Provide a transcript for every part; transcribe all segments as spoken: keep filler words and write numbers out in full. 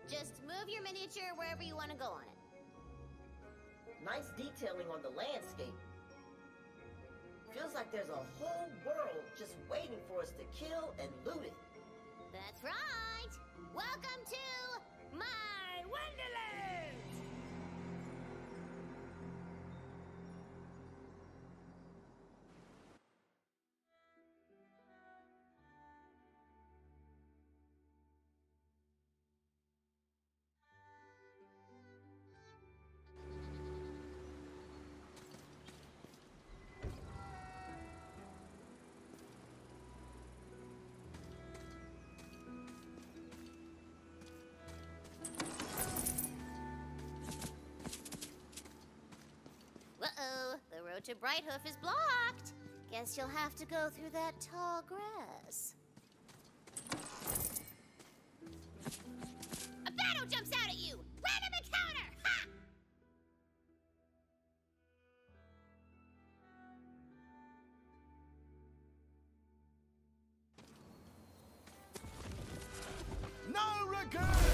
Just move your miniature wherever you want to go on it. Nice detailing on the landscape. Feels like there's a whole world just waiting for us to kill and loot it. That's right! Welcome to my Wonderland! Uh-oh, the road to Brighthoof is blocked. Guess you'll have to go through that tall grass. A battle jumps out at you! Random encounter! Ha! No regrets!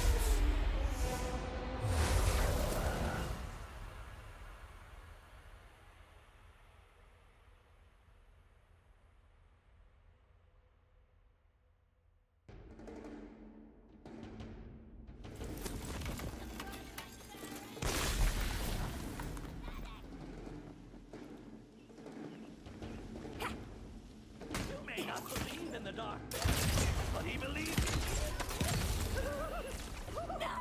May not believe in the dark, but he believes. No!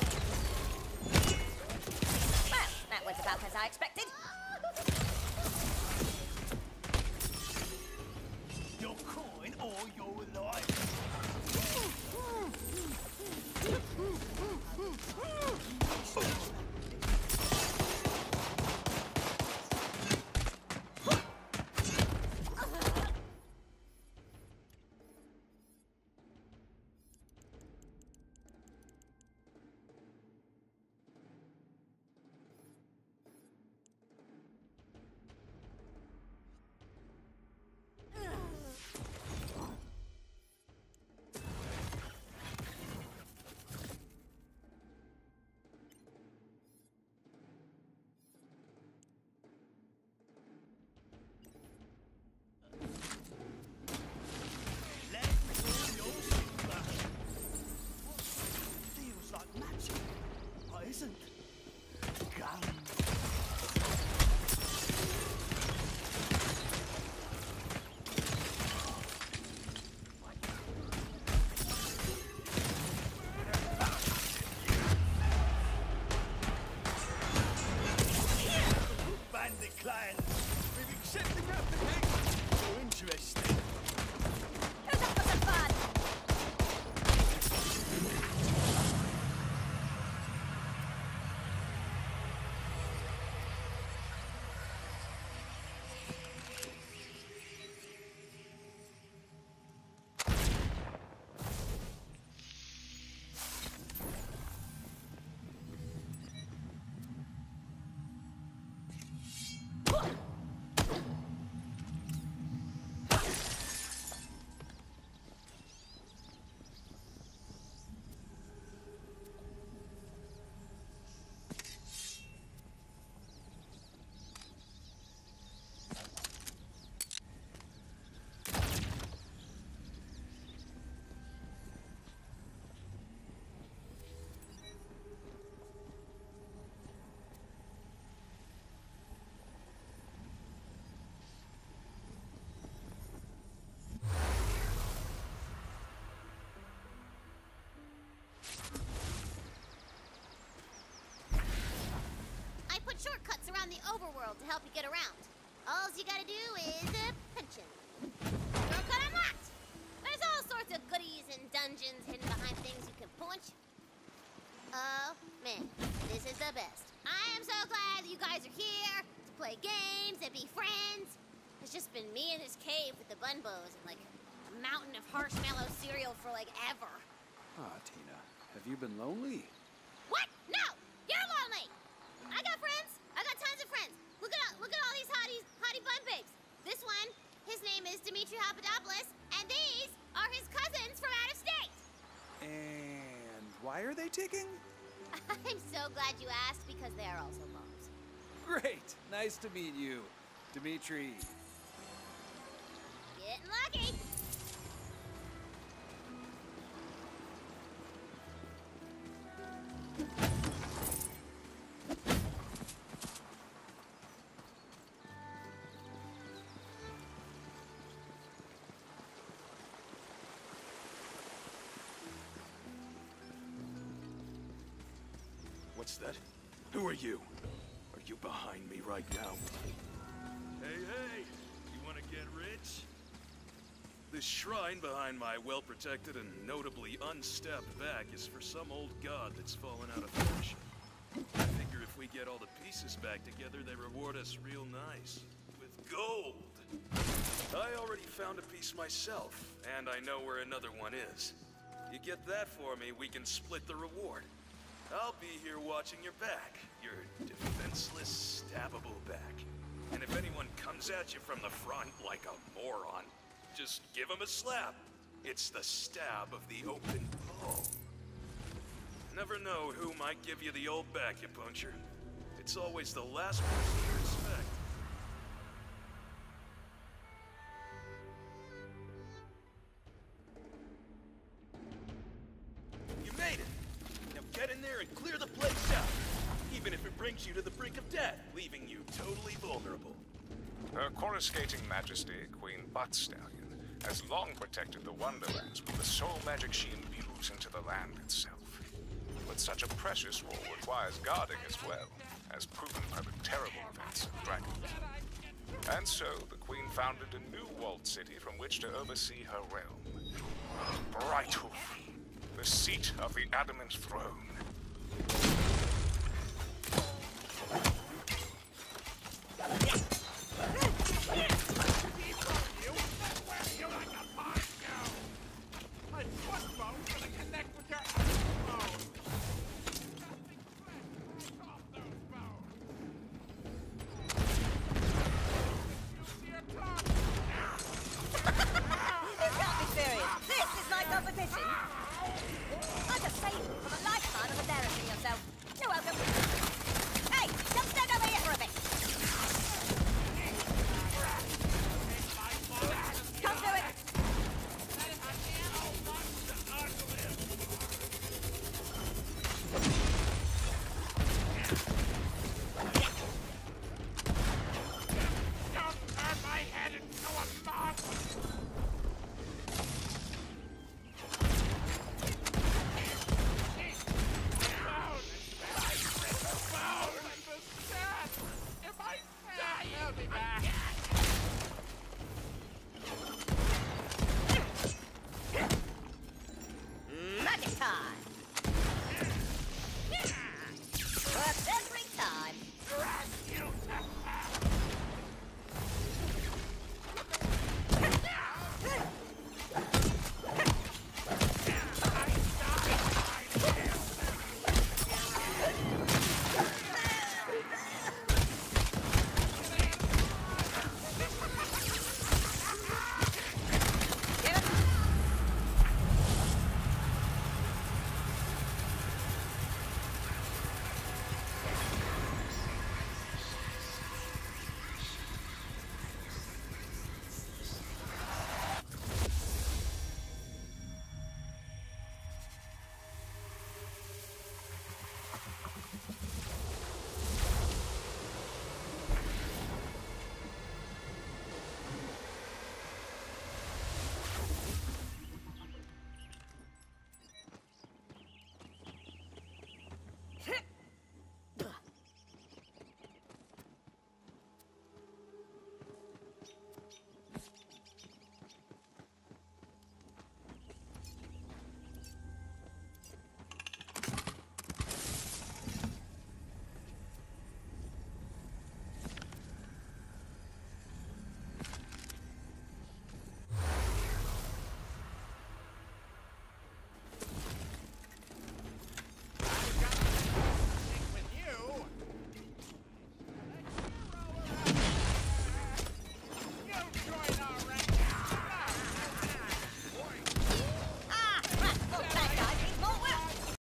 Well, that was about as I expected. Your coin or your life. Like magic, but isn't. Gun. Bandit clan, we've accepted the application. So interesting. Who's up for some fun? Shortcuts around the overworld to help you get around. All you gotta do is uh, punch him. Shortcut unlocked! There's all sorts of goodies and dungeons hidden behind things you can punch. Oh, man, this is the best. I am so glad that you guys are here to play games and be friends. It's just been me in this cave with the Bunbows and like a mountain of marshmallow cereal for like ever. Ah, Tina, have you been lonely? What? No! You're lonely! I got friends. I got tons of friends. Look at all, look at all these hotties, hottie bun babes. This one, his name is Dimitri Papadopoulos, and these are his cousins from out of state. And Why are they ticking? I'm so glad you asked because they are also bombs. Great! Nice to meet you, Dimitri. Getting lucky. What's that? Who are you? Are you behind me right now? Hey, hey! You want to get rich? This shrine behind my well-protected and notably unstepped back is for some old god that's fallen out of fashion. I figure if we get all the pieces back together, they reward us real nice. With gold! I already found a piece myself, and I know where another one is. You get that for me, we can split the reward. I'll be here watching your back, your defenseless, stabbable back. And if anyone comes at you from the front like a moron, just give him a slap. It's the stab of the open palm. Never know who might give you the old acupuncture. It's always the last person you respect. You made it! Now get in there and clear the place out, even if it brings you to the brink of death, leaving you totally vulnerable. Her coruscating majesty, Queen Buckstallion, has long protected the Wonderlands with the soul magic she imbues into the land itself. But such a precious wall requires guarding as well, as proven by the terrible events of Dragonwood. And so, the Queen founded a new walled city from which to oversee her realm. Brighthoof, the seat of the Adamant Throne.